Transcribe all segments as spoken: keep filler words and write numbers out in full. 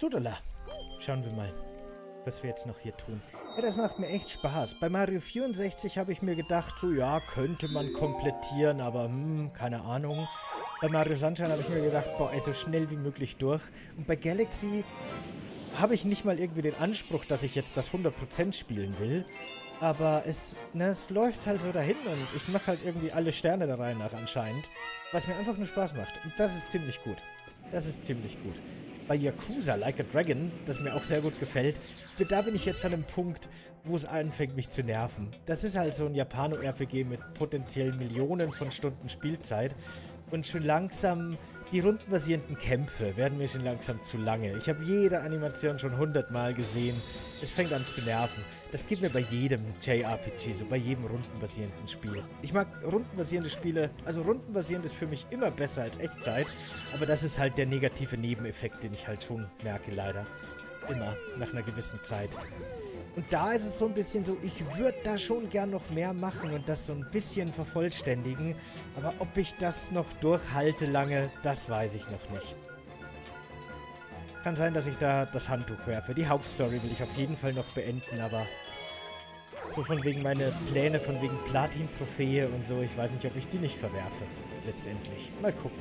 Sudala. Schauen wir mal, was wir jetzt noch hier tun. Ja, das macht mir echt Spaß. Bei Mario vierundsechzig habe ich mir gedacht, so ja, könnte man komplettieren, aber hm, keine Ahnung. Bei Mario Sunshine habe ich mir gedacht, boah, ey, so schnell wie möglich durch. Und bei Galaxy habe ich nicht mal irgendwie den Anspruch, dass ich jetzt das hundert Prozent spielen will. Aber es, ne, es läuft halt so dahin und ich mache halt irgendwie alle Sterne der Reihe nach anscheinend. Was mir einfach nur Spaß macht. Und das ist ziemlich gut. Das ist ziemlich gut. Bei Yakuza Like a Dragon, das mir auch sehr gut gefällt, da bin ich jetzt an einem Punkt, wo es anfängt, mich zu nerven. Das ist halt so ein Japano-R P G mit potenziell Millionen von Stunden Spielzeit. Und schon langsam, die rundenbasierenden Kämpfe werden mir schon langsam zu lange. Ich habe jede Animation schon hundertmal gesehen. Es fängt an zu nerven. Das geht mir bei jedem J R P G so, bei jedem rundenbasierenden Spiel. Ich mag rundenbasierende Spiele, also rundenbasierend ist für mich immer besser als Echtzeit, aber das ist halt der negative Nebeneffekt, den ich halt schon merke, leider. Immer, nach einer gewissen Zeit. Und da ist es so ein bisschen so, ich würde da schon gern noch mehr machen und das so ein bisschen vervollständigen, aber ob ich das noch durchhalte lange, das weiß ich noch nicht. Kann sein, dass ich da das Handtuch werfe. Die Hauptstory will ich auf jeden Fall noch beenden, aber so von wegen meine Pläne, von wegen Platin-Trophäe und so, ich weiß nicht, ob ich die nicht verwerfe, letztendlich. Mal gucken.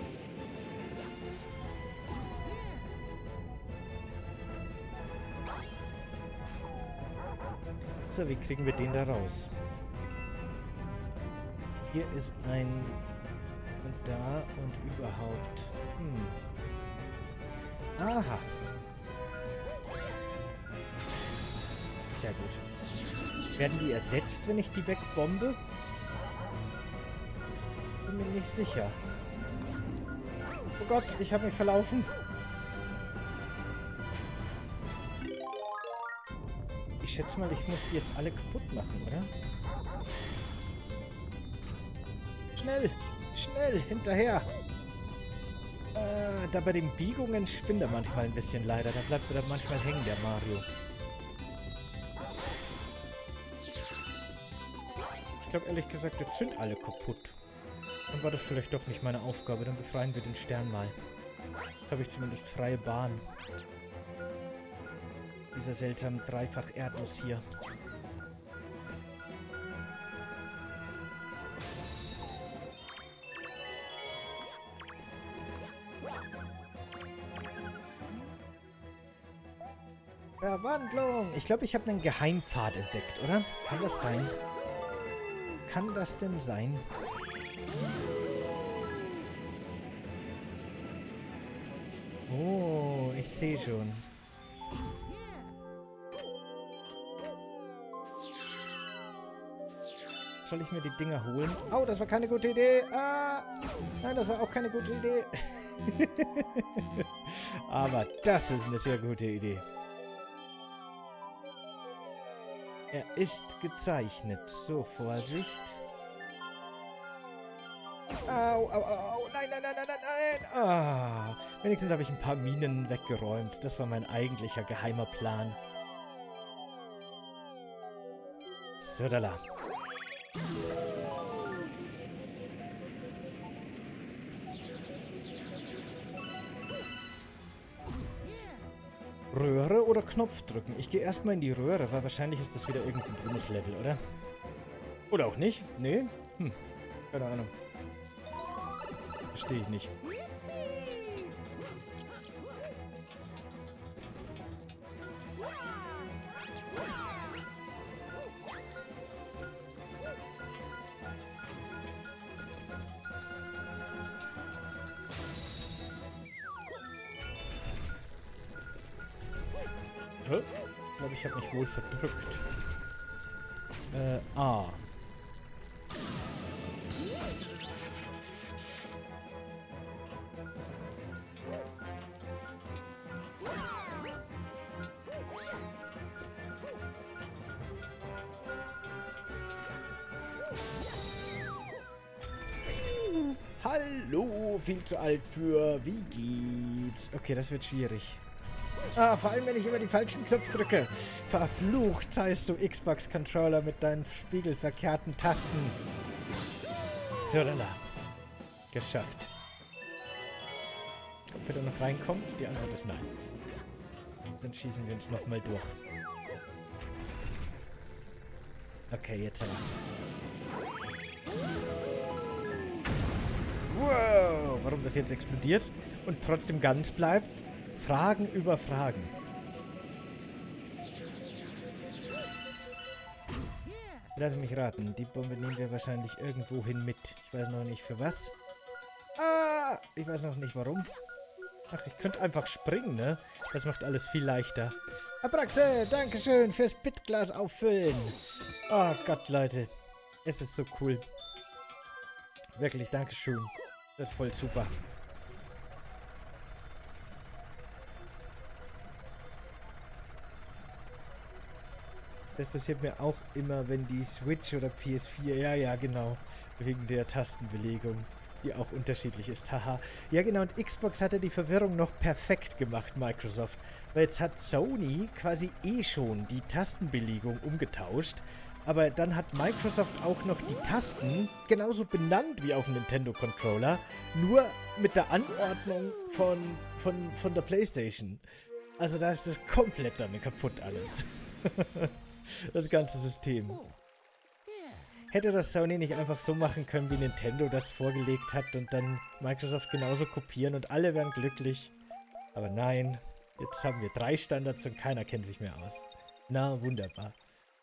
So, wie kriegen wir den da raus? Hier ist ein... und da und überhaupt. Hm. Aha. Sehr gut. Werden die ersetzt, wenn ich die wegbombe? Bin mir nicht sicher. Oh Gott, ich habe mich verlaufen. Ich schätze mal, ich muss die jetzt alle kaputt machen, oder? Schnell! Schnell! Hinterher! Äh, da bei den Biegungen spinnt er manchmal ein bisschen leider. Da bleibt er manchmal hängen, der Mario. Ich glaube ehrlich gesagt, jetzt sind alle kaputt. Dann war das vielleicht doch nicht meine Aufgabe. Dann befreien wir den Stern mal. Jetzt habe ich zumindest freie Bahn. Dieser seltsame Dreifach-Erdnuss hier. Verwandlung! Ich glaube, ich habe einen Geheimpfad entdeckt, oder? Kann das sein? Kann das denn sein? Oh, ich sehe schon. Soll ich mir die Dinger holen? Oh, das war keine gute Idee. Ah, nein, das war auch keine gute Idee. Aber das ist eine sehr gute Idee. Er ist gezeichnet. So, Vorsicht. Au, au, au. Nein, nein, nein, nein, nein, nein. Ah, wenigstens habe ich ein paar Minen weggeräumt. Das war mein eigentlicher geheimer Plan. So, da la. Röhre oder Knopf drücken? Ich gehe erstmal in die Röhre, weil wahrscheinlich ist das wieder irgendein Bonuslevel, oder? Oder auch nicht? Nee? Hm. Keine Ahnung. Verstehe ich nicht. Ich glaube, ich habe mich wohl verdrückt. Äh, A. Hallo, viel zu alt für... Wie geht's? Okay, das wird schwierig. Ah, vor allem, wenn ich immer den falschen Knopf drücke. Verflucht heißt du Xbox-Controller mit deinen spiegelverkehrten Tasten. So, lala. Geschafft. Ob wir da noch reinkommen? Die Antwort ist nein. Dann schießen wir uns nochmal durch. Okay, jetzt aber. Wow, warum das jetzt explodiert und trotzdem ganz bleibt? Fragen über Fragen. Lass mich raten, die Bombe nehmen wir wahrscheinlich irgendwo hin mit. Ich weiß noch nicht für was. Ah, ich weiß noch nicht warum. Ach, ich könnte einfach springen, ne? Das macht alles viel leichter. Abraxe, dankeschön fürs Bitglas auffüllen. Oh Gott, Leute. Es ist so cool. Wirklich, dankeschön. Das ist voll super. Das passiert mir auch immer, wenn die Switch oder P S vier... Ja, ja, genau. Wegen der Tastenbelegung, die auch unterschiedlich ist. Haha. Ja, genau. Und Xbox hatte die Verwirrung noch perfekt gemacht, Microsoft. Weil jetzt hat Sony quasi eh schon die Tastenbelegung umgetauscht. Aber dann hat Microsoft auch noch die Tasten genauso benannt wie auf dem Nintendo-Controller. Nur mit der Anordnung von, von, von der PlayStation. Also da ist das komplett damit kaputt alles. Das ganze System. Hätte das Sony nicht einfach so machen können, wie Nintendo das vorgelegt hat und dann Microsoft genauso kopieren und alle wären glücklich. Aber nein, jetzt haben wir drei Standards und keiner kennt sich mehr aus. Na, wunderbar.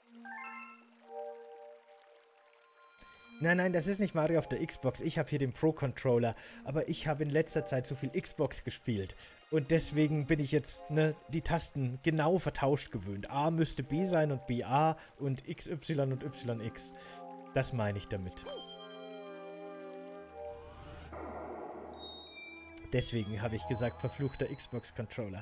Nein, nein, das ist nicht Mario auf der Xbox. Ich habe hier den Pro-Controller. Aber ich habe in letzter Zeit so viel Xbox gespielt. Und deswegen bin ich jetzt, ne, die Tasten genau vertauscht gewöhnt. A müsste B sein und B A und X Y und Y X. Das meine ich damit. Deswegen habe ich gesagt, verfluchter Xbox-Controller.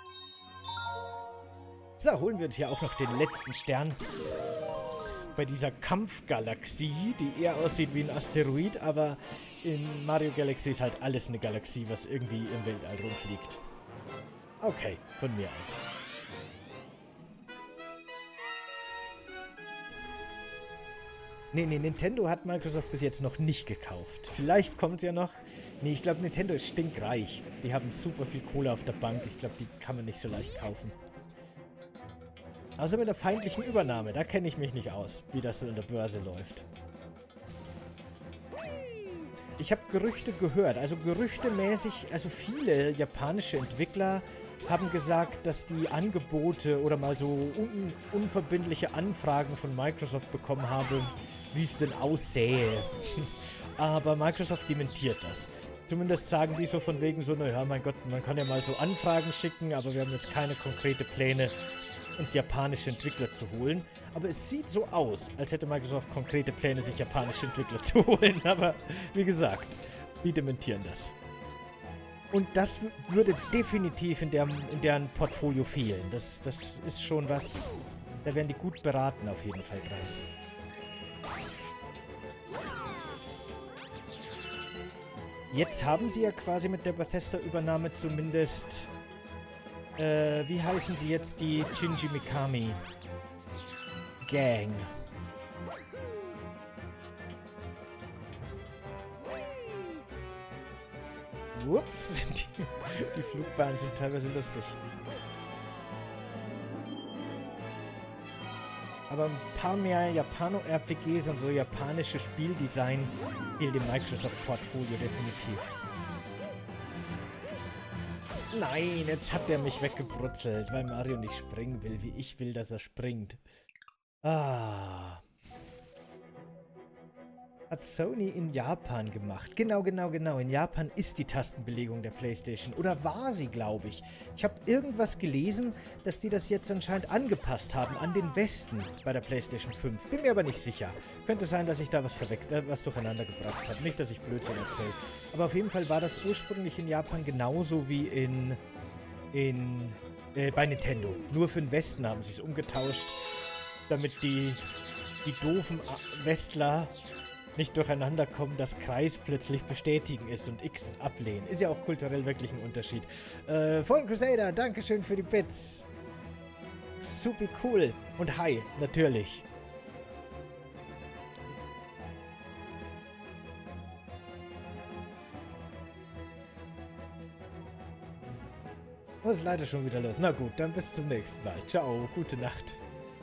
So, holen wir uns hier auch noch den letzten Stern. Bei dieser Kampfgalaxie, die eher aussieht wie ein Asteroid, aber in Mario Galaxy ist halt alles eine Galaxie, was irgendwie im Weltall rumfliegt. Okay, von mir aus. Nee, nee, Nintendo hat Microsoft bis jetzt noch nicht gekauft. Vielleicht kommt es ja noch. Nee, ich glaube, Nintendo ist stinkreich. Die haben super viel Kohle auf der Bank. Ich glaube, die kann man nicht so leicht kaufen. Außer mit der feindlichen Übernahme, da kenne ich mich nicht aus, wie das so in der Börse läuft. Ich habe Gerüchte gehört, also gerüchtemäßig, also viele japanische Entwickler haben gesagt, dass die Angebote oder mal so un unverbindliche Anfragen von Microsoft bekommen haben, wie es denn aussähe. Aber Microsoft dementiert das. Zumindest sagen die so von wegen so, naja, mein Gott, man kann ja mal so Anfragen schicken, aber wir haben jetzt keine konkrete Pläne, uns japanische Entwickler zu holen. Aber es sieht so aus, als hätte Microsoft konkrete Pläne, sich japanische Entwickler zu holen. Aber wie gesagt, die dementieren das. Und das würde definitiv in, der, in deren Portfolio fehlen. Das, das ist schon was, da wären die gut beraten auf jeden Fall dran. Jetzt haben sie ja quasi mit der Bethesda-Übernahme zumindest... Äh, wie heißen sie jetzt, die Shinji Mikami Gang? Ups, die, die Flugbahnen sind teilweise lustig. Aber ein paar mehr Japano-R P Gs und so japanische Spieldesign fehlt dem Microsoft-Portfolio definitiv. Nein, jetzt hat er mich weggebrutzelt, weil Mario nicht springen will, wie ich will, dass er springt. Ah. Hat Sony in Japan gemacht. Genau, genau, genau. In Japan ist die Tastenbelegung der PlayStation. Oder war sie, glaube ich. Ich habe irgendwas gelesen, dass die das jetzt anscheinend angepasst haben an den Westen bei der PlayStation fünf. Bin mir aber nicht sicher. Könnte sein, dass ich da was verwechselt, äh, was durcheinander gebracht habe. Nicht, dass ich Blödsinn erzähle. Aber auf jeden Fall war das ursprünglich in Japan genauso wie in, in äh, bei Nintendo. Nur für den Westen haben sie es umgetauscht, damit die, die doofen Westler nicht durcheinander kommen, dass Kreis plötzlich bestätigen ist und X ablehnen. Ist ja auch kulturell wirklich ein Unterschied. Äh, Fallen Crusader, dankeschön für die Bits. Super cool. Und hi, natürlich. Muss leider schon wieder los. Na gut, dann bis zum nächsten Mal. Ciao, gute Nacht.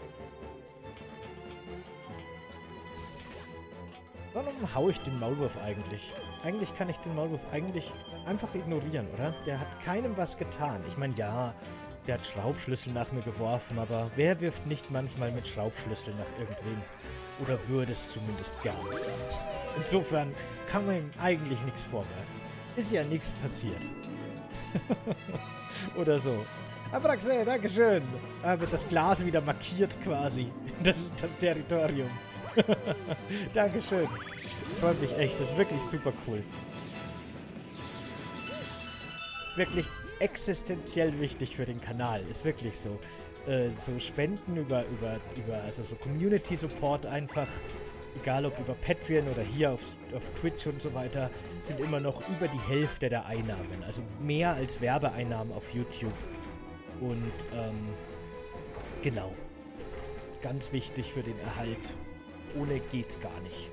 Warum haue ich den Maulwurf eigentlich? Eigentlich kann ich den Maulwurf eigentlich einfach ignorieren, oder? Der hat keinem was getan. Ich meine, ja, der hat Schraubschlüssel nach mir geworfen, aber wer wirft nicht manchmal mit Schraubschlüssel nach irgendwem? Oder würde es zumindest gar nicht. Insofern kann man ihm eigentlich nichts vorwerfen. Ist ja nichts passiert. Oder so. Abraxe, dankeschön. Da wird das Glas wieder markiert quasi. Das ist das Territorium. Dankeschön. Freut mich echt. Das ist wirklich super cool. Wirklich existenziell wichtig für den Kanal. Ist wirklich so. Äh, so Spenden über, über, über, also so Community Support einfach, egal ob über Patreon oder hier auf, auf Twitch und so weiter, sind immer noch über die Hälfte der Einnahmen. Also mehr als Werbeeinnahmen auf YouTube. Und, ähm, genau. Ganz wichtig für den Erhalt. Ohne geht's gar nicht.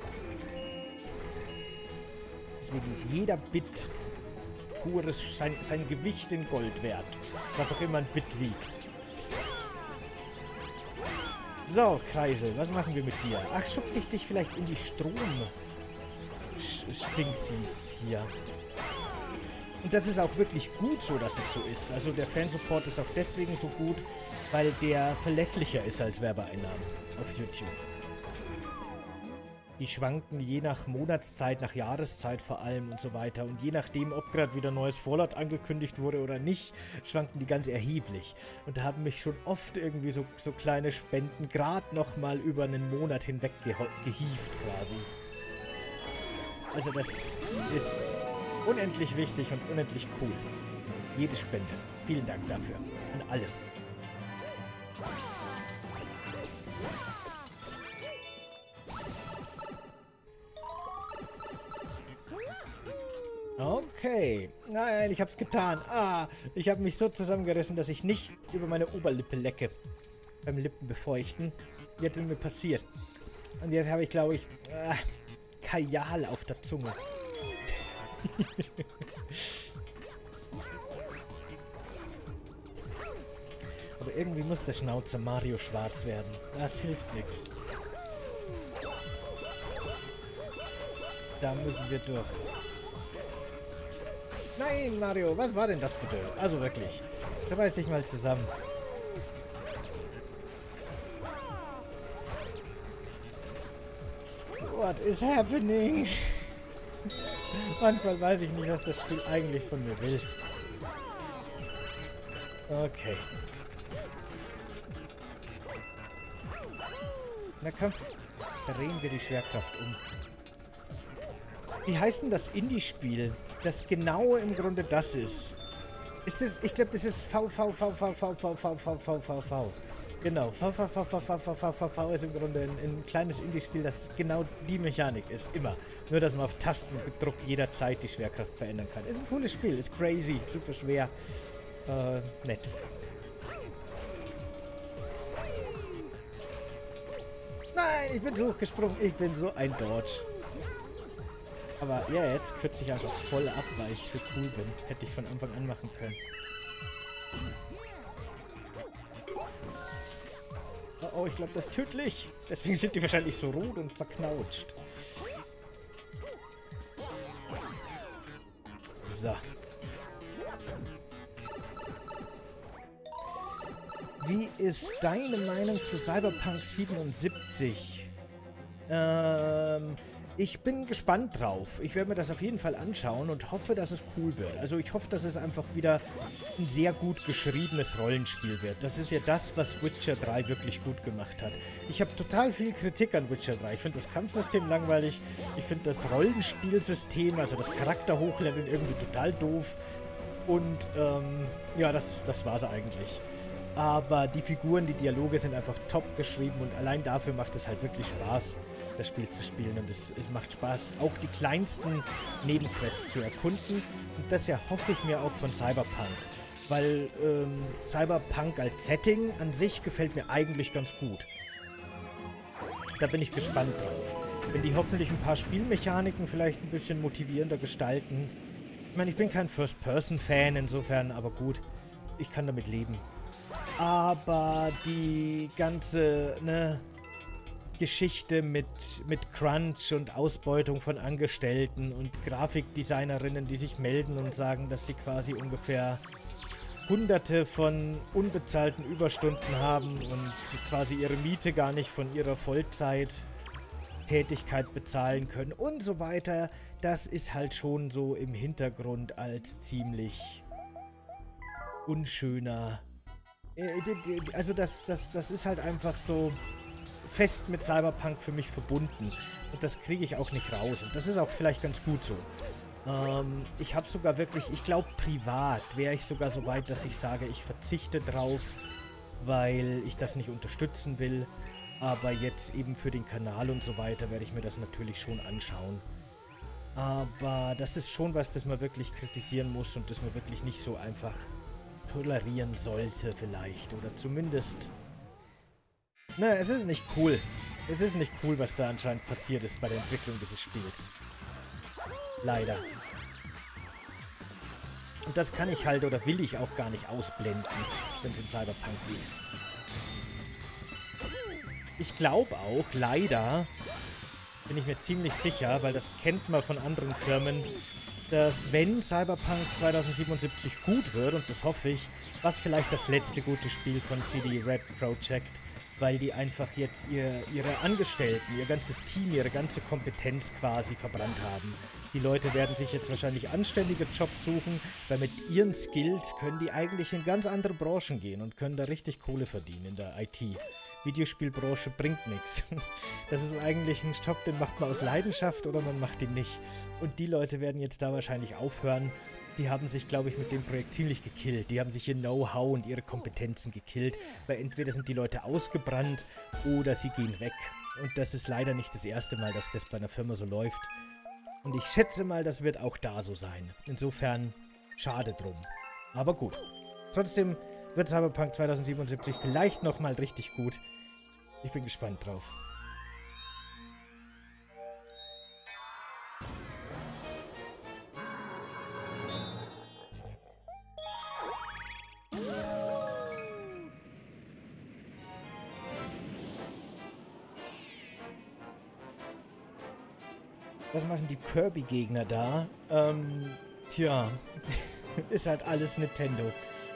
Deswegen ist jeder Bit pures, sein, sein Gewicht in Gold wert. Was auch immer ein Bit wiegt. So, Kreisel, was machen wir mit dir? Ach, schubse ich dich vielleicht in die Strom-Stingsies hier. Und das ist auch wirklich gut so, dass es so ist. Also der Fansupport ist auch deswegen so gut, weil der verlässlicher ist als Werbeeinnahmen auf YouTube. Die schwanken je nach Monatszeit, nach Jahreszeit vor allem und so weiter. Und je nachdem, ob gerade wieder neues Fallout angekündigt wurde oder nicht, schwanken die ganz erheblich. Und da haben mich schon oft irgendwie so, so kleine Spenden gerade nochmal über einen Monat hinweg gehievt quasi. Also das ist unendlich wichtig und unendlich cool. Jede Spende. Vielen Dank dafür. An alle. Okay. Nein, ich hab's getan. Ah, ich habe mich so zusammengerissen, dass ich nicht über meine Oberlippe lecke. Beim Lippenbefeuchten. Jetzt ist mir passiert. Und jetzt habe ich, glaube ich, ah, Kajal auf der Zunge. Aber irgendwie muss der Schnauzer Mario schwarz werden. Das hilft nichts. Da müssen wir durch. Nein, Mario, was war denn das bitte? Also wirklich. Jetzt reiß dich mal zusammen. What is happening? Manchmal weiß ich nicht, was das Spiel eigentlich von mir will. Okay. Na komm, drehen wir die Schwerkraft um. Wie heißt denn das Indie-Spiel, das genau im Grunde das ist? Ist das, ich glaube, das ist V V V V V V V V V V V. Genau, V V V V V V V V V ist im Grunde ein, ein kleines Indie-Spiel, das genau die Mechanik ist, immer. Nur, dass man auf Tastendruck jederzeit die Schwerkraft verändern kann. Ist ein cooles Spiel, ist crazy, super schwer, äh, nett. Nein, ich bin hochgesprungen, ich bin so ein Dodge. Aber ja, jetzt kürze ich einfach voll ab, weil ich so cool bin. Hätte ich von Anfang an machen können. Oh, oh, ich glaube, das ist tödlich. Deswegen sind die wahrscheinlich so rot und zerknautscht. So. Wie ist deine Meinung zu Cyberpunk siebenundsiebzig? Ähm... Ich bin gespannt drauf. Ich werde mir das auf jeden Fall anschauen und hoffe, dass es cool wird. Also ich hoffe, dass es einfach wieder ein sehr gut geschriebenes Rollenspiel wird. Das ist ja das, was Witcher drei wirklich gut gemacht hat. Ich habe total viel Kritik an Witcher drei. Ich finde das Kampfsystem langweilig. Ich finde das Rollenspielsystem, also das Charakterhochleveln irgendwie total doof. Und ähm, ja, das, das war es eigentlich. Aber die Figuren, die Dialoge sind einfach top geschrieben und allein dafür macht es halt wirklich Spaß, das Spiel zu spielen. Und es, es macht Spaß, auch die kleinsten Nebenquests zu erkunden. Und das ja hoffe ich mir auch von Cyberpunk. Weil ähm, Cyberpunk als Setting an sich gefällt mir eigentlich ganz gut. Da bin ich gespannt drauf. Wenn die hoffentlich ein paar Spielmechaniken vielleicht ein bisschen motivierender gestalten. Ich meine, ich bin kein First-Person-Fan insofern, aber gut. ich kann damit leben. Aber die ganze, ne, Geschichte mit, mit Crunch und Ausbeutung von Angestellten und Grafikdesignerinnen, die sich melden und sagen, dass sie quasi ungefähr Hunderte von unbezahlten Überstunden haben und quasi ihre Miete gar nicht von ihrer Vollzeittätigkeit bezahlen können und so weiter. Das ist halt schon so im Hintergrund als ziemlich unschöner. Also das, das, das ist halt einfach so fest mit Cyberpunk für mich verbunden. Und das kriege ich auch nicht raus. Und das ist auch vielleicht ganz gut so. Ähm, ich habe sogar wirklich, ich glaube privat wäre ich sogar so weit, dass ich sage, ich verzichte drauf, weil ich das nicht unterstützen will. Aber jetzt eben für den Kanal und so weiter werde ich mir das natürlich schon anschauen. Aber das ist schon was, das man wirklich kritisieren muss und das man wirklich nicht so einfach tolerieren sollte vielleicht. Oder zumindest... Na, es ist nicht cool. Es ist nicht cool, was da anscheinend passiert ist bei der Entwicklung dieses Spiels. Leider. Und das kann ich halt oder will ich auch gar nicht ausblenden, wenn es um Cyberpunk geht. Ich glaube auch, leider, bin ich mir ziemlich sicher, weil das kennt man von anderen Firmen, dass wenn Cyberpunk zweitausendsiebenundsiebzig gut wird, und das hoffe ich, was vielleicht das letzte gute Spiel von C D Red Projekt, weil die einfach jetzt ihr, ihre Angestellten, ihr ganzes Team, ihre ganze Kompetenz quasi verbrannt haben. Die Leute werden sich jetzt wahrscheinlich anständige Jobs suchen, weil mit ihren Skills können die eigentlich in ganz andere Branchen gehen und können da richtig Kohle verdienen in der I T. Videospielbranche bringt nichts. Das ist eigentlich ein Job, den macht man aus Leidenschaft oder man macht ihn nicht. Und die Leute werden jetzt da wahrscheinlich aufhören. Die haben sich, glaube ich, mit dem Projekt ziemlich gekillt. Die haben sich ihr Know-how und ihre Kompetenzen gekillt, weil entweder sind die Leute ausgebrannt oder sie gehen weg. Und das ist leider nicht das erste Mal, dass das bei einer Firma so läuft. Und ich schätze mal, das wird auch da so sein. Insofern, schade drum. Aber gut. Trotzdem wird Cyberpunk zweitausendsiebenundsiebzig vielleicht nochmal richtig gut. Ich bin gespannt drauf. Was machen die Kirby-Gegner da? Ähm, tja, ist halt alles Nintendo.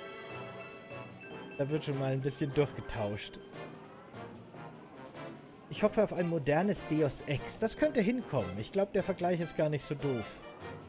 Da wird schon mal ein bisschen durchgetauscht. Ich hoffe auf ein modernes Deus Ex. Das könnte hinkommen. Ich glaube, der Vergleich ist gar nicht so doof.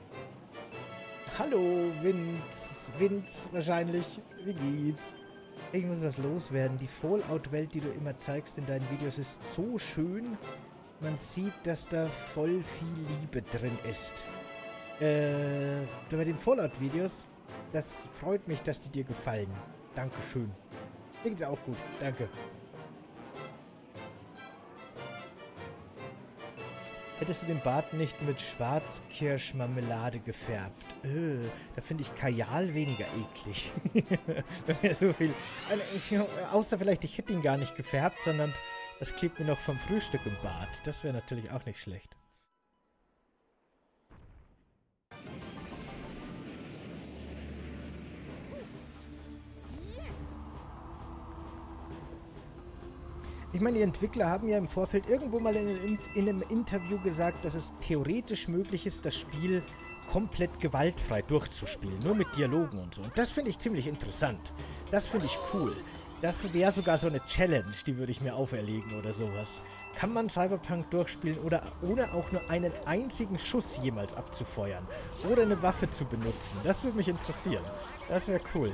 Hallo, Vince. Vince, wahrscheinlich. Wie geht's? Ich muss was loswerden. Die Fallout-Welt, die du immer zeigst in deinen Videos, ist so schön. Man sieht, dass da voll viel Liebe drin ist. Äh, bei den Fallout-Videos, das freut mich, dass die dir gefallen. Dankeschön. Mir geht's auch gut. Danke. Hättest du den Bart nicht mit Schwarzkirschmarmelade gefärbt? Öh, da finde ich Kajal weniger eklig. Wenn mir so viel... Also ich, außer vielleicht, ich hätte ihn gar nicht gefärbt, sondern das klebt mir noch vom Frühstück im Bart. Das wäre natürlich auch nicht schlecht. Ich meine, die Entwickler haben ja im Vorfeld irgendwo mal in, in einem Interview gesagt, dass es theoretisch möglich ist, das Spiel komplett gewaltfrei durchzuspielen, nur mit Dialogen und so. Und das finde ich ziemlich interessant. Das finde ich cool. Das wäre sogar so eine Challenge, die würde ich mir auferlegen oder sowas. Kann man Cyberpunk durchspielen oder ohne auch nur einen einzigen Schuss jemals abzufeuern? Oder eine Waffe zu benutzen? Das würde mich interessieren. Das wäre cool.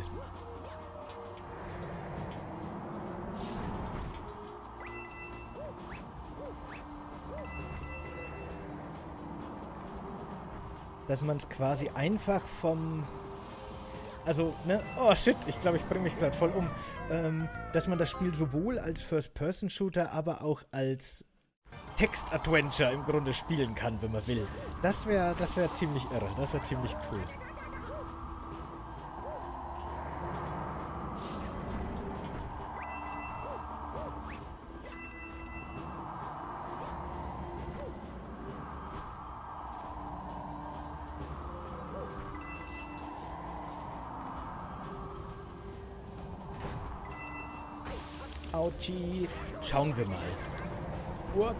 Dass man es quasi einfach vom... Also, ne? Oh, shit, ich glaube, ich bringe mich gerade voll um. Ähm, dass man das Spiel sowohl als First-Person-Shooter, aber auch als Text-Adventure im Grunde spielen kann, wenn man will. Das wäre das wär ziemlich irre. Das wäre ziemlich cool. Autschi. Schauen wir mal. What?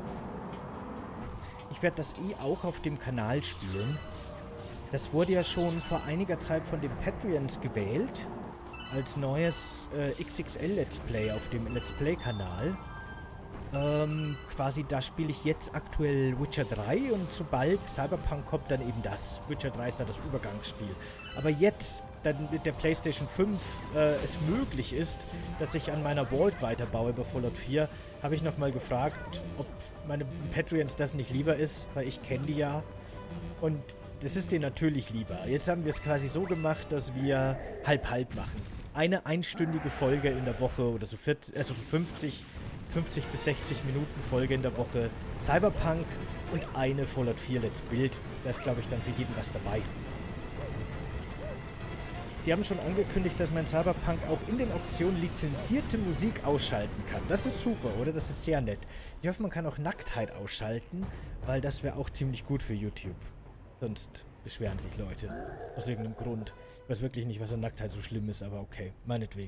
Ich werde das eh auch auf dem Kanal spielen. Das wurde ja schon vor einiger Zeit von den Patreons gewählt. Als neues äh, X X L-Let's Play auf dem Let's Play-Kanal. Ähm, quasi da spiele ich jetzt aktuell Witcher drei und sobald Cyberpunk kommt, dann eben das. Witcher drei ist da das Übergangsspiel. Aber jetzt, dann mit der PlayStation fünf äh, es möglich ist, dass ich an meiner Vault weiterbaue bei Fallout vier, habe ich nochmal gefragt, ob meine Patreons das nicht lieber ist, weil ich kenne die ja. Und das ist denen natürlich lieber. Jetzt haben wir es quasi so gemacht, dass wir halb-halb machen. Eine einstündige Folge in der Woche oder so, vierzig, also so fünfzig, fünfzig bis sechzig Minuten Folge in der Woche Cyberpunk und eine Fallout vier Let's Build. Da ist, glaube ich, dann für jeden was dabei. Die haben schon angekündigt, dass man Cyberpunk auch in den Optionen lizenzierte Musik ausschalten kann. Das ist super, oder? Das ist sehr nett. Ich hoffe, man kann auch Nacktheit ausschalten, weil das wäre auch ziemlich gut für YouTube. Sonst beschweren sich Leute. Aus irgendeinem Grund. Ich weiß wirklich nicht, was an Nacktheit so schlimm ist, aber okay. Meinetwegen.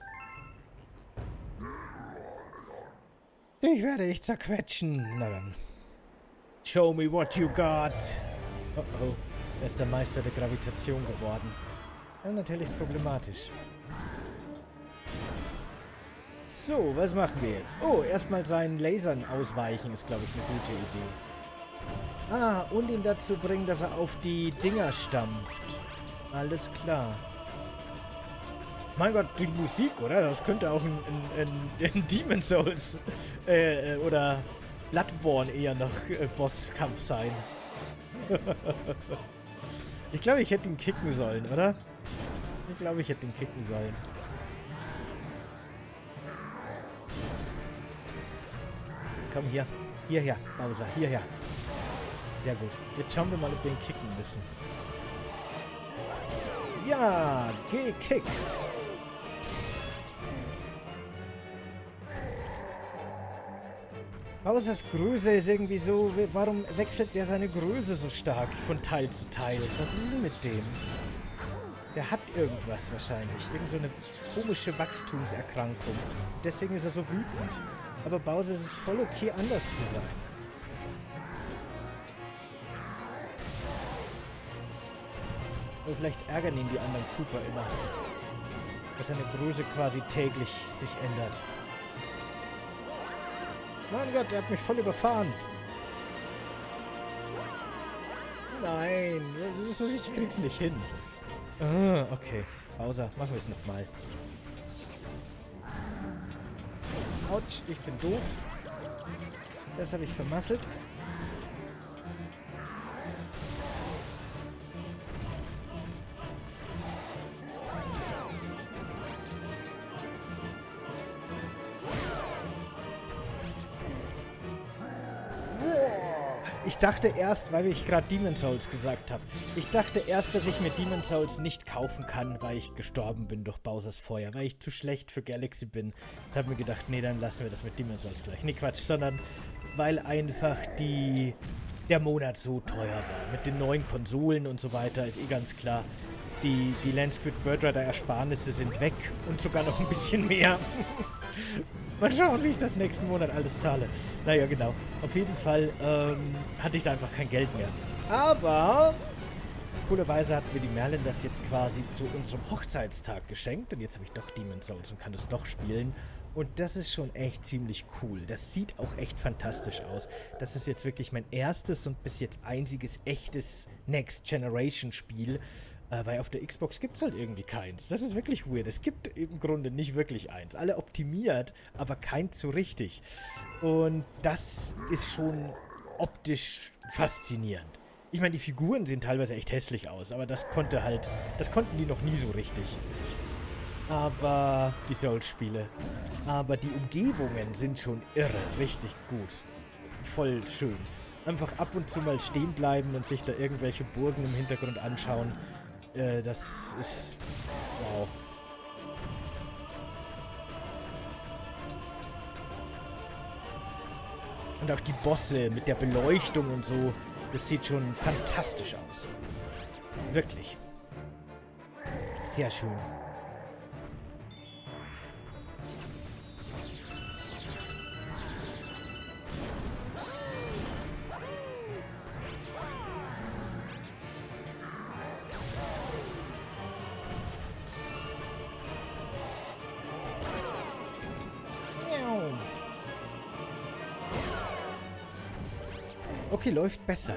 Ich werde dich zerquetschen. Na dann. Show me what you got. Oh oh. Er ist der Meister der Gravitation geworden. Ja, natürlich problematisch. So, was machen wir jetzt? Oh, erstmal seinen Lasern ausweichen ist, glaube ich, eine gute Idee. Ah, und ihn dazu bringen, dass er auf die Dinger stampft. Alles klar. Mein Gott, die Musik, oder? Das könnte auch ein, ein, ein, ein Demon's Souls äh, oder Bloodborne eher noch äh, Bosskampf sein. Ich glaube, ich hätte ihn kicken sollen, oder? Ich glaube, ich hätte ihn kicken sollen. Komm hier. Hierher, Bowser. Hierher. Sehr gut. Jetzt schauen wir mal, ob wir ihn kicken müssen. Ja, gekickt. Bowsers Größe ist irgendwie so... Warum wechselt der seine Größe so stark von Teil zu Teil? Was ist denn mit dem? Der hat irgendwas wahrscheinlich. Irgend so eine komische Wachstumserkrankung. Deswegen ist er so wütend. Aber Bowser ist es voll okay, anders zu sein. Aber vielleicht ärgern ihn die anderen Cooper immer. Dass seine Größe quasi täglich sich ändert. Mein Gott, der hat mich voll überfahren. Nein, ich krieg's nicht hin. Ah, okay. Bowser, machen wir es nochmal. Autsch, ich bin doof. Das habe ich vermasselt. Ich dachte erst, weil ich gerade Demon's Souls gesagt habe. Ich dachte erst, dass ich mir Demon's Souls nicht kaufen kann, weil ich gestorben bin durch Bowsers Feuer, weil ich zu schlecht für Galaxy bin. Ich habe mir gedacht, nee, dann lassen wir das mit Demon's Souls gleich. Nee, Quatsch, sondern weil einfach die der Monat so teuer war. Mit den neuen Konsolen und so weiter ist eh ganz klar. Die, die Landsquid Birdrider Ersparnisse sind weg und sogar noch ein bisschen mehr. Mal schauen, wie ich das nächsten Monat alles zahle. Naja, genau. Auf jeden Fall ähm, hatte ich da einfach kein Geld mehr. Aber coolerweise hat mir die Merlin das jetzt quasi zu unserem Hochzeitstag geschenkt. Und jetzt habe ich doch Demon's Souls und kann es doch spielen. Und das ist schon echt ziemlich cool. Das sieht auch echt fantastisch aus. Das ist jetzt wirklich mein erstes und bis jetzt einziges echtes Next-Generation-Spiel. Äh, weil auf der Xbox gibt es halt irgendwie keins. Das ist wirklich weird. Es gibt im Grunde nicht wirklich eins. Alle optimiert, aber keins so richtig. Und das ist schon optisch faszinierend. Ich meine, die Figuren sehen teilweise echt hässlich aus, aber das konnte halt, das konnten die noch nie so richtig. Aber die Souls-Spiele. Aber die Umgebungen sind schon irre, richtig gut. Voll schön. Einfach ab und zu mal stehen bleiben und sich da irgendwelche Burgen im Hintergrund anschauen. Äh, das ist... wow. Und auch die Bosse mit der Beleuchtung und so, das sieht schon fantastisch aus. Wirklich. Sehr schön. Okay, läuft besser.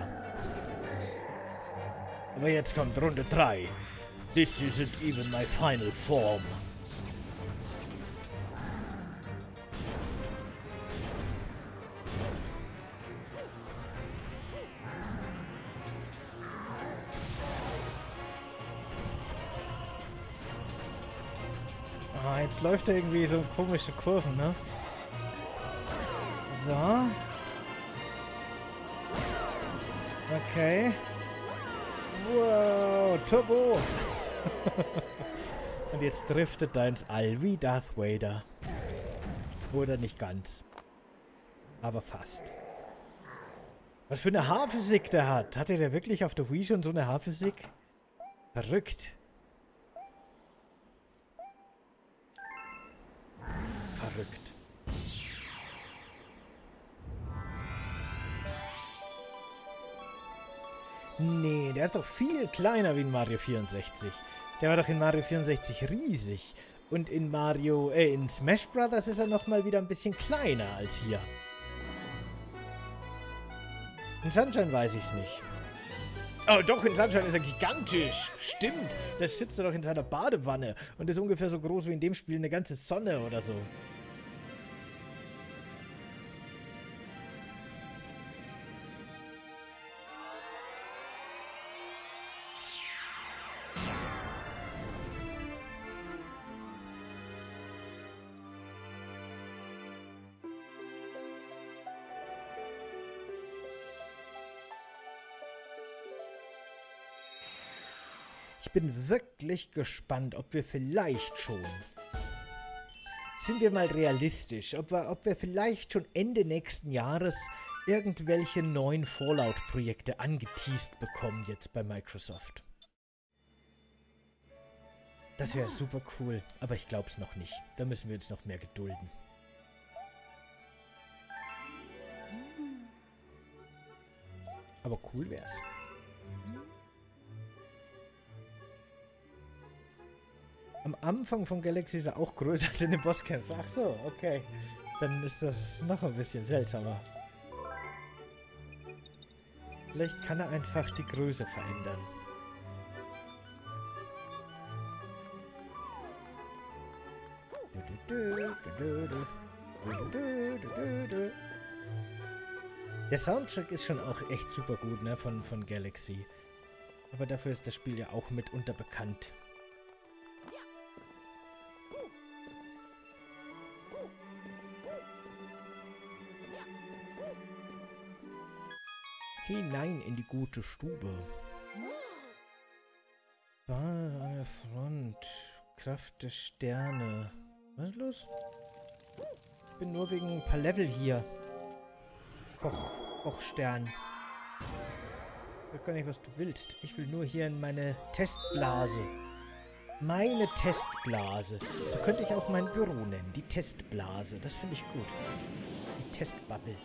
Aber jetzt kommt Runde drei. This isn't even my final form. Ah, jetzt läuft er irgendwie so komische Kurven, ne? So. Okay. Wow, Turbo. Und jetzt driftet er ins All wie Darth Vader. Oder nicht ganz. Aber fast. Was für eine Haarphysik der hat. Hatte der wirklich auf der Wii schon so eine Haarphysik? Verrückt. Verrückt. Nee, der ist doch viel kleiner wie in Mario vierundsechzig. Der war doch in Mario vierundsechzig riesig. Und in Mario, äh, in Smash Brothers ist er nochmal wieder ein bisschen kleiner als hier. In Sunshine weiß ich's nicht. Oh, doch, in Sunshine ist er gigantisch. Stimmt. Da sitzt er doch in seiner Badewanne und ist ungefähr so groß wie in dem Spiel eine ganze Sonne oder so. Ich bin wirklich gespannt, ob wir vielleicht schon, sind wir mal realistisch, ob wir, ob wir vielleicht schon Ende nächsten Jahres irgendwelche neuen Fallout-Projekte angeteased bekommen jetzt bei Microsoft. Das wäre super cool, aber ich glaube es noch nicht. Da müssen wir uns noch mehr gedulden. Aber cool wär's. Am Anfang von Galaxy ist er auch größer als in den Bosskämpfen. Ach so, okay. Dann ist das noch ein bisschen seltsamer. Vielleicht kann er einfach die Größe verändern. Der Soundtrack ist schon auch echt super gut, ne, von, von Galaxy. Aber dafür ist das Spiel ja auch mitunter bekannt. Hinein in die gute Stube. Bahn an der Front. Kraft der Sterne. Was ist los? Ich bin nur wegen ein paar Level hier. Koch, Kochstern. Ich weiß gar nicht, was du willst. Ich will nur hier in meine Testblase. Meine Testblase. So könnte ich auch mein Büro nennen. Die Testblase. Das finde ich gut. Die Testbubble.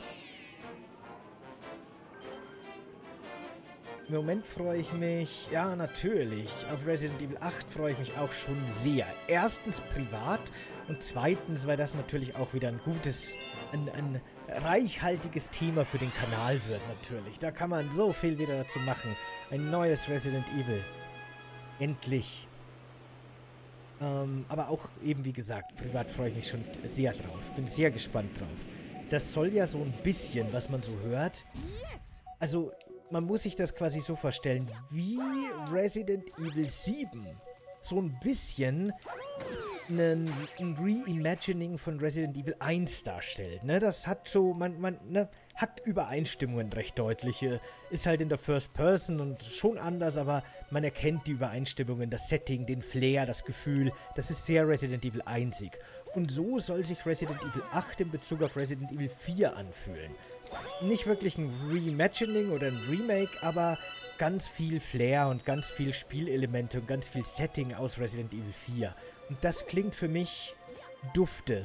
Im Moment freue ich mich, ja natürlich, auf Resident Evil acht freue ich mich auch schon sehr. Erstens privat und zweitens, weil das natürlich auch wieder ein gutes, ein, ein reichhaltiges Thema für den Kanal wird natürlich. Da kann man so viel wieder dazu machen. Ein neues Resident Evil. Endlich. Ähm, aber auch eben wie gesagt, privat freue ich mich schon sehr drauf. Bin sehr gespannt drauf. Das soll ja so ein bisschen, was man so hört, also man muss sich das quasi so vorstellen, wie Resident Evil sieben so ein bisschen ein, ein Reimagining von Resident Evil eins darstellt. Ne? Das hat so, man, man ne, hat Übereinstimmungen recht deutliche. Ist halt in der First Person und schon anders, aber man erkennt die Übereinstimmungen, das Setting, den Flair, das Gefühl. Das ist sehr Resident Evil einsig. Und so soll sich Resident Evil acht in Bezug auf Resident Evil vier anfühlen. Nicht wirklich ein Reimagining oder ein Remake, aber ganz viel Flair und ganz viel Spielelemente und ganz viel Setting aus Resident Evil vier. Und das klingt für mich dufte.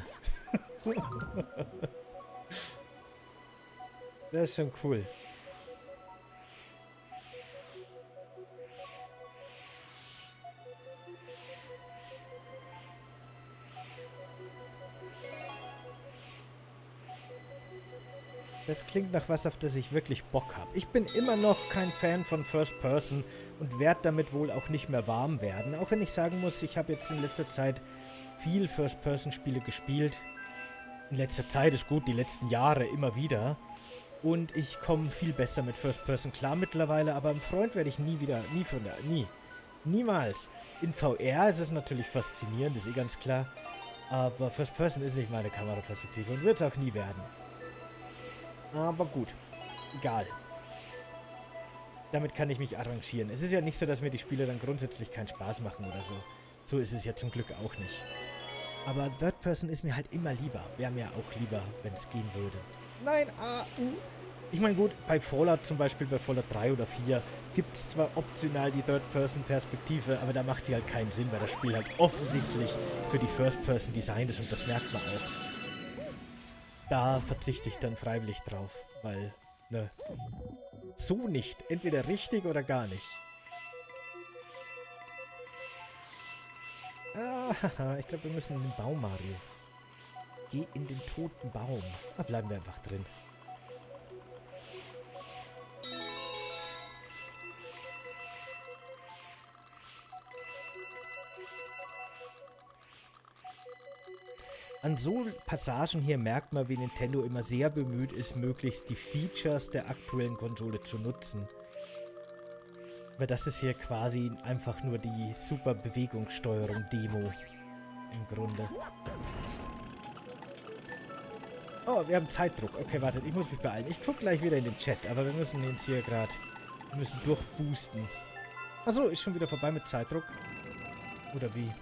Das ist schon cool. Das klingt nach was, auf das ich wirklich Bock habe. Ich bin immer noch kein Fan von First Person und werde damit wohl auch nicht mehr warm werden. Auch wenn ich sagen muss, ich habe jetzt in letzter Zeit viel First Person Spiele gespielt. In letzter Zeit ist gut, die letzten Jahre immer wieder. Und ich komme viel besser mit First Person klar mittlerweile, aber im Freund werde ich nie wieder, nie von der, nie. Niemals. In V R ist es natürlich faszinierend, ist eh ganz klar. Aber First Person ist nicht meine Kameraperspektive und wird es auch nie werden. Aber gut. Egal. Damit kann ich mich arrangieren. Es ist ja nicht so, dass mir die Spiele dann grundsätzlich keinen Spaß machen oder so. So ist es ja zum Glück auch nicht. Aber Third Person ist mir halt immer lieber. Wäre mir auch lieber, wenn es gehen würde. Nein, ah, uh. Ich meine gut, bei Fallout zum Beispiel, bei Fallout drei oder vier, gibt es zwar optional die Third-Person-Perspektive, aber da macht sie halt keinen Sinn, weil das Spiel halt offensichtlich für die First-Person designt ist und das merkt man auch. Da verzichte ich dann freiwillig drauf, weil, ne, so nicht. Entweder richtig oder gar nicht. Ah, ich glaube, wir müssen in den Baum, Mario. Geh in den toten Baum. Da bleiben wir einfach drin. An so Passagen hier merkt man, wie Nintendo immer sehr bemüht ist, möglichst die Features der aktuellen Konsole zu nutzen. Weil das ist hier quasi einfach nur die super Bewegungssteuerung-Demo. Im Grunde. Oh, wir haben Zeitdruck. Okay, wartet, ich muss mich beeilen. Ich gucke gleich wieder in den Chat, aber wir müssen jetzt hier gerade... Wir müssen durchboosten. Achso, ist schon wieder vorbei mit Zeitdruck. Oder wie?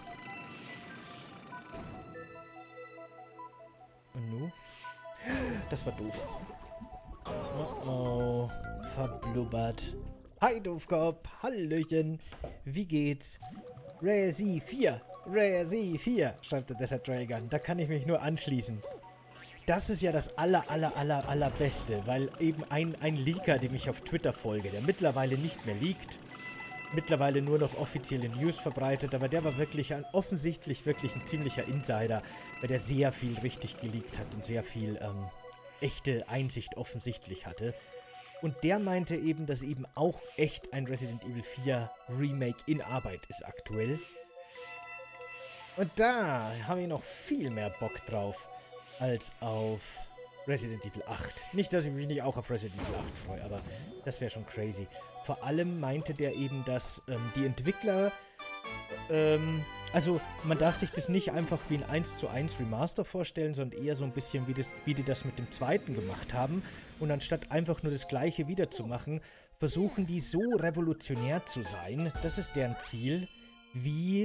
Und nu? Das war doof. Oh oh, verblubbert. Hi, Doofkopf. Hallöchen. Wie geht's? Resi vier. Resi vier, schreibt der Desert Dragon. Da kann ich mich nur anschließen. Das ist ja das aller, aller, aller, allerbeste, weil eben ein, ein Leaker, dem ich auf Twitter folge, der mittlerweile nicht mehr leakt, mittlerweile nur noch offizielle News verbreitet, aber der war wirklich ein, offensichtlich wirklich ein ziemlicher Insider, weil der sehr viel richtig geleakt hat und sehr viel ähm, echte Einsicht offensichtlich hatte. Und der meinte eben, dass eben auch echt ein Resident Evil vier Remake in Arbeit ist aktuell. Und da habe ich noch viel mehr Bock drauf als auf Resident Evil acht. Nicht, dass ich mich nicht auch auf Resident Evil acht freue, aber das wäre schon crazy. Vor allem meinte der eben, dass ähm, die Entwickler, ähm, also man darf sich das nicht einfach wie ein eins zu eins Remaster vorstellen, sondern eher so ein bisschen wie, das, wie die das mit dem zweiten gemacht haben. Und anstatt einfach nur das gleiche wiederzumachen, versuchen die so revolutionär zu sein, das ist deren Ziel, wie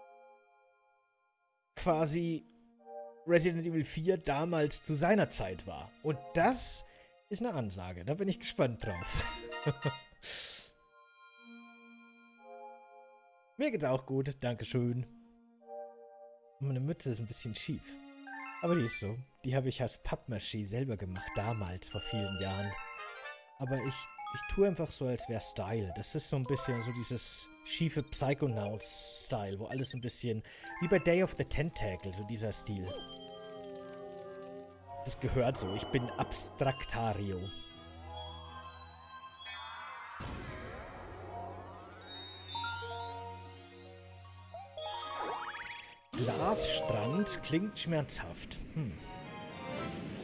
quasi Resident Evil vier damals zu seiner Zeit war. Und das ist eine Ansage. Da bin ich gespannt drauf. Mir geht's auch gut. Dankeschön. Meine Mütze ist ein bisschen schief. Aber die ist so. Die habe ich aus Pappmaché selber gemacht. Damals, vor vielen Jahren. Aber ich, ich tue einfach so, als wäre Style. Das ist so ein bisschen so dieses schiefe Psychonauts-Style, wo alles ein bisschen... Wie bei Day of the Tentacle, so dieser Stil. Das gehört so. Ich bin Abstraktario. Glasstrand klingt schmerzhaft. Hm.